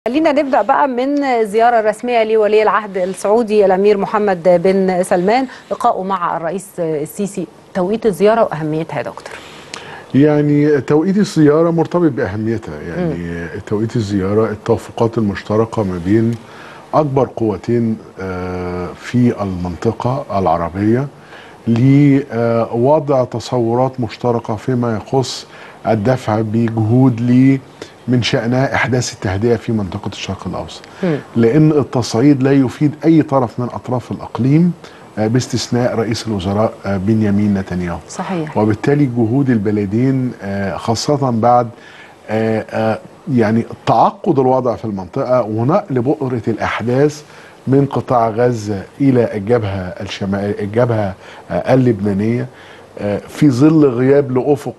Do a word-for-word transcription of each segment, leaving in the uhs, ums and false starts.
خلينا نبدأ بقى من زيارة رسمية لولي العهد السعودي الأمير محمد بن سلمان، لقائه مع الرئيس السيسي. توقيت الزيارة وأهميتها يا دكتور. يعني توقيت الزيارة مرتبط بأهميتها، يعني م. توقيت الزيارة التوافقات المشتركة ما بين أكبر قوتين في المنطقة العربية لوضع تصورات مشتركة فيما يخص الدفع بجهود لي من شأنها إحداث التهدئة في منطقة الشرق الأوسط، م. لأن التصعيد لا يفيد أي طرف من أطراف الإقليم باستثناء رئيس الوزراء بنيامين نتنياهو. صحيح. وبالتالي جهود البلدين خاصة بعد يعني تعقد الوضع في المنطقة ونقل بؤرة الأحداث من قطاع غزة إلى الجبهة الشمالية الجبهة اللبنانية، في ظل غياب لأفق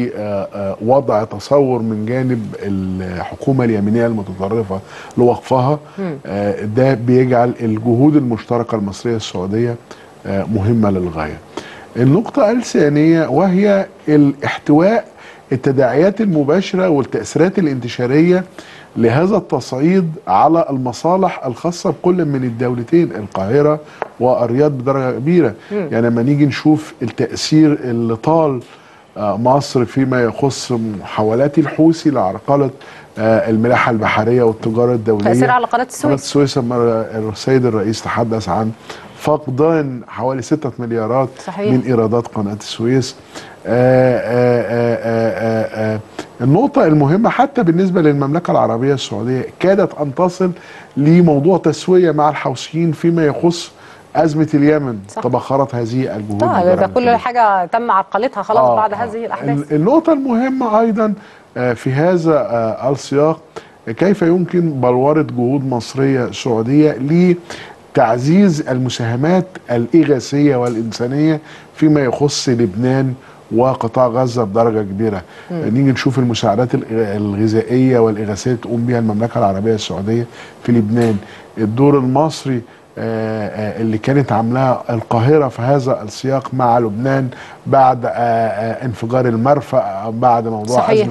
لوضع تصور من جانب الحكومة اليمنية المتطرفة لوقفها، ده بيجعل الجهود المشتركة المصرية السعودية مهمة للغاية. النقطة الثانية وهي الاحتواء التداعيات المباشرة والتأثيرات الانتشارية لهذا التصعيد على المصالح الخاصة بكل من الدولتين القاهرة والرياض بدرجة كبيرة. م. يعني لما نيجي نشوف التأثير اللي طال مصر فيما يخص محاولات الحوثي لعرقلة الملاحة البحرية والتجارة الدولية، تأثير على قناة السويس. قناة السويس السيد الرئيس تحدث عن فقدان حوالي ستة مليارات صحيح. من إيرادات قناة السويس. آآ آآ آآ آآ النقطة المهمة حتى بالنسبة للمملكة العربية السعودية كادت أن تصل لموضوع تسوية مع الحوثيين فيما يخص أزمة اليمن. صح. تبخرت هذه الجهود. طبعا ده كل حاجة تم عرقلتها خلاص آه بعد آه هذه الأحداث. النقطة المهمة أيضا في هذا السياق كيف يمكن بلورة جهود مصرية سعودية لتعزيز المساهمات الإغاثية والإنسانية فيما يخص لبنان وقطاع غزة بدرجة كبيرة. م. نيجي نشوف المساعدات الغذائية والإغاثية تقوم بها المملكة العربية السعودية في لبنان، الدور المصري اللي كانت عاملاه القاهرة في هذا السياق مع لبنان بعد انفجار المرفأ، بعد موضوع صحيح.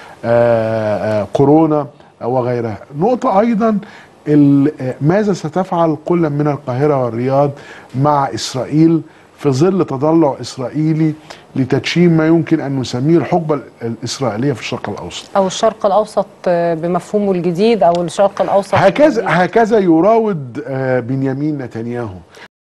أزمة كورونا وغيرها. نقطة أيضا ماذا ستفعل كل من القاهرة والرياض مع إسرائيل في ظل تضلع إسرائيلي لتدشين ما يمكن أن نسميه الحقبة الإسرائيلية في الشرق الأوسط أو الشرق الأوسط بمفهومه الجديد أو الشرق الأوسط هكذا الجديد. هكذا يراود بنيامين نتنياهو.